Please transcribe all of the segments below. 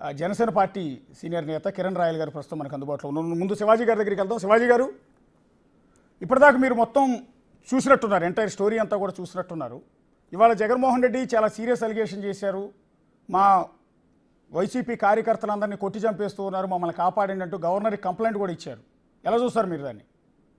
Janasena party senior నేత Kiran royal గారు ప్రస్తుతం మనకు అందుబాటులో ఉన్నారు. ముందు శివాజీ గారి దగ్గరికి వెళ్దాం. శివాజీ గారు, ఇప్పటిదాకా మీరు మొత్తం చూసినట్టున్నారు, ఎంటైర్ స్టోరీ అంతా కూడా చూసినట్టున్నారు. ఇవాళ జగన్మోహన్ రెడ్డి చాలా సీరియస్ అలిగేషన్ చేశారు. మా వైసీపీ కార్యకర్తలందరినీ కొట్టి చంపేస్తూ ఉన్నారు, మమ్మల్ని కాపాడండి అంటూ గవర్నర్కి కంప్లైంట్ కూడా ఇచ్చారు. ఎలా చూస్తారు మీరు దాన్ని?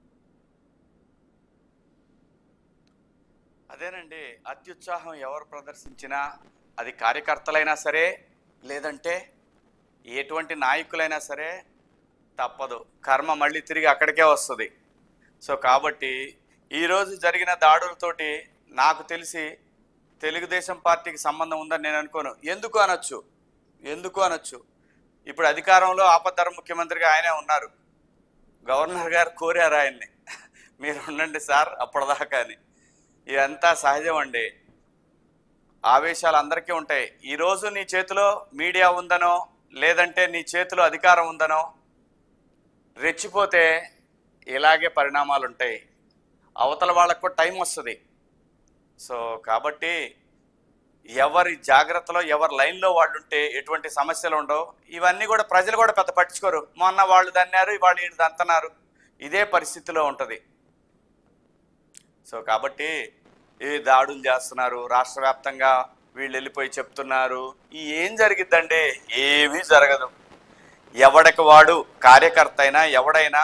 అదేనండి, అత్యుత్సాహం ఎవరు ప్రదర్శించినా అది కార్యకర్తలైనా సరే లేదంటే ఎటువంటి నాయకులైనా సరే తప్పదు, కర్మ మళ్ళీ తిరిగి అక్కడికే వస్తుంది. సో కాబట్టి ఈరోజు జరిగిన దాడులతోటి నాకు తెలిసి తెలుగుదేశం పార్టీకి సంబంధం ఉందని నేను అనుకోను. ఎందుకు అనొచ్చు, ఇప్పుడు అధికారంలో ఆపద్ధర్మ ముఖ్యమంత్రిగా ఆయనే ఉన్నారు. గవర్నర్ గారు కోరారు ఆయన్ని, మీరు ఉండండి సార్ అప్పటిదాకా అని. ఇదంతా సహజం అండి, ఆవేశాలు అందరికీ ఉంటాయి. ఈరోజు నీ చేతిలో మీడియా ఉందనో లేదంటే నీ చేతిలో అధికారం ఉందనో రెచ్చిపోతే ఇలాగే పరిణామాలు ఉంటాయి. అవతల వాళ్ళకు కూడా టైం వస్తుంది. సో కాబట్టి ఎవరి జాగ్రత్తలో ఎవరి లైన్లో వాళ్ళు ఉంటే ఎటువంటి సమస్యలు ఉండవు. ఇవన్నీ కూడా ప్రజలు కూడా పెద్ద పట్టించుకోరు. మొన్న వాళ్ళు దన్నారు, వాళ్ళు వీళ్ళు దంతన్నారు, ఇదే పరిస్థితిలో ఉంటుంది. సో కాబట్టి ఈ దాడులు చేస్తున్నారు, రాష్ట్ర వ్యాప్తంగా వీళ్ళు వెళ్ళిపోయి చెప్తున్నారు. ఏం జరిగిద్దండి? ఏమీ జరగదు. ఎవడికి వాడు కార్యకర్త అయినా ఎవడైనా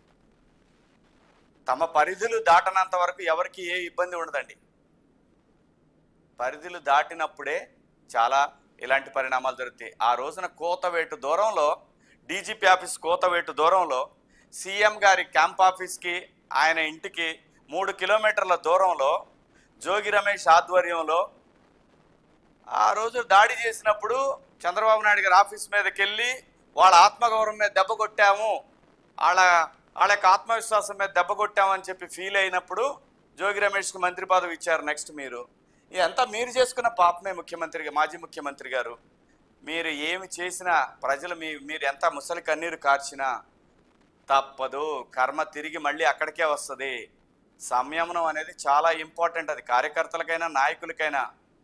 తమ పరిధులు దాటనంత వరకు ఎవరికి ఏ ఇబ్బంది ఉండదండి. పరిధులు దాటినప్పుడే చాలా ఇలాంటి పరిణామాలు జరుగుతాయి. ఆ రోజున కోతవేటు దూరంలో, డీజీపీ ఆఫీస్ కోతవేటు దూరంలో, సీఎం గారి క్యాంప్ ఆఫీస్కి ఆయన ఇంటికి 3 కిలోమీటర్ల దూరంలో జోగి రమేష్ ఆధ్వర్యంలో ఆ రోజు దాడి చేసినప్పుడు చంద్రబాబు నాయుడు గారి ఆఫీస్ మీదకి వెళ్ళి వాళ్ళ ఆత్మగౌరవం మీద దెబ్బ కొట్టాము, వాళ్ళ యొక్క ఆత్మవిశ్వాసం మీద దెబ్బ కొట్టామని చెప్పి ఫీల్ అయినప్పుడు జోగి రమేష్కి మంత్రి పదవి ఇచ్చారు. నెక్స్ట్ ఇదంతా మీరు చేసుకున్న పాపమే. ముఖ్యమంత్రిగా, మాజీ ముఖ్యమంత్రి గారు, మీరు ఏమి చేసినా ప్రజలు మీరు ఎంత ముసలి కన్నీరు కార్చినా తప్పదు, కర్మ తిరిగి మళ్ళీ అక్కడికే వస్తుంది. సంయమనం అనేది చాలా ఇంపార్టెంట్. అది కార్యకర్తలకైనా నాయకులకైనా.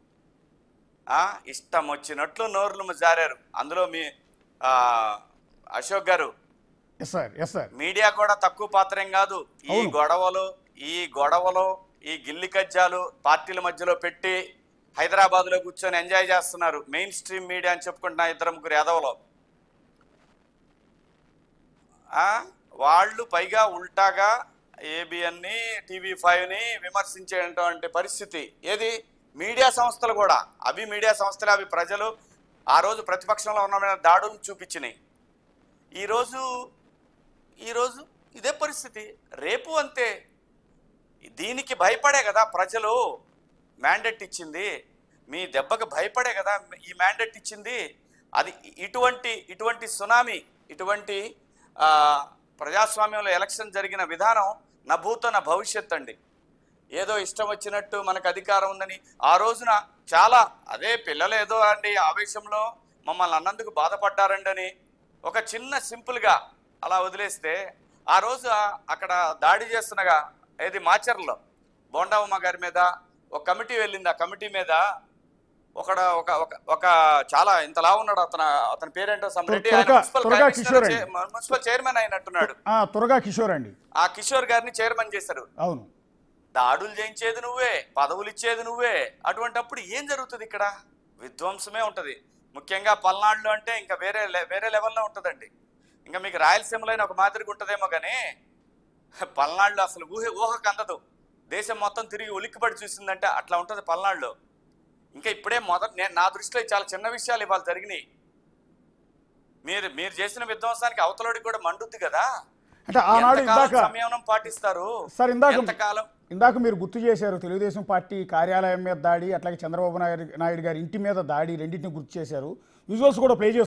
ఇష్టం వచ్చినట్లు నోర్లు జారారు. అందులో మీ అశోక్ గారు, మీడియా కూడా తక్కువ పాత్రేం కాదు. ఈ గొడవలు ఈ గిల్లి కజ్జాలు పార్టీల మధ్యలో పెట్టి హైదరాబాద్లో కూర్చొని ఎంజాయ్ చేస్తున్నారు. మెయిన్ స్ట్రీమ్ మీడియా అని చెప్పుకుంటున్న 2-3 యాదవలో వాళ్ళు పైగా ఉల్టాగా ఏబిఎన్ని, టీవీ5ని విమర్శించేటువంటి పరిస్థితి. ఏది మీడియా సంస్థలు కూడా, అవి మీడియా సంస్థలు, అవి ప్రజలు ఆ రోజు ప్రతిపక్షంలో ఉన్న దాడులు చూపించినాయి. ఈరోజు ఇదే పరిస్థితి, రేపు అంతే. దీనికి భయపడే కదా ప్రజలు మ్యాండేట్ ఇచ్చింది, మీ దెబ్బకి భయపడే కదా ఈ మ్యాండేట్ ఇచ్చింది. అది ఇటువంటి సునామీ, ఇటువంటి ప్రజాస్వామ్యంలో ఎలక్షన్ జరిగిన విధానం నా భూతో నా భవిష్యత్ అండి. ఏదో ఇష్టం వచ్చినట్టు మనకు అధికారం ఉందని ఆ రోజున చాలా, అదే పిల్లలు ఏదో అండి ఆవేశంలో మమ్మల్ని అన్నందుకు బాధపడ్డారండి అని ఒక చిన్న సింపుల్గా అలా వదిలేస్తే, ఆ రోజు అక్కడ దాడి చేస్తున్నగా ఏది మాచర్లో బోండావమ్మ గారి మీద ఒక కమిటీ వెళ్ళింది. ఆ కమిటీ మీద ఒక చాలా ఇంతలా ఉన్నాడు, అతని పేరేంటో మున్సిపల్ చైర్మన్ అయినట్టున్నాడు. తురగా కిషోర్ అండి. ఆ కిషోర్ గారిని చైర్మన్ చేశారు. అవును, దాడులు చేయించేది నువ్వే, పదవులు ఇచ్చేది నువ్వే. అటువంటిప్పుడు ఏం జరుగుతుంది? ఇక్కడ విధ్వంసమే ఉంటుంది. ముఖ్యంగా పల్నాడులో అంటే ఇంకా వేరే లెవెల్లో ఉంటుందండి. ఇంకా మీకు రాయలసీమలో అయినా ఒక మాదిరిగా ఉంటుందేమో, కానీ పల్నాడులో అసలు ఊహకు అందదు. దేశం మొత్తం తిరిగి ఉలిక్కిపడి చూసిందంటే అట్లా ఉంటుంది పల్నాడులో. ఇంకా ఇప్పుడే నా దృష్టిలో చాలా చిన్న విషయాలు ఇవాళ జరిగినాయి. మీరు చేసిన విధ్వంసానికి అవతలోడికి కూడా మండుద్ది కదా. అంటే ఆనాడు సంయమనం పాటిస్తారు సార్. ఇందాక మీరు గుర్తు చేశారు తెలుగుదేశం పార్టీ కార్యాలయం మీద దాడి, అట్లాగే చంద్రబాబు నాయుడు గారి ఇంటి మీద దాడి, రెండింటిని గుర్తు చేశారు. విజువల్స్ కూడా ప్లే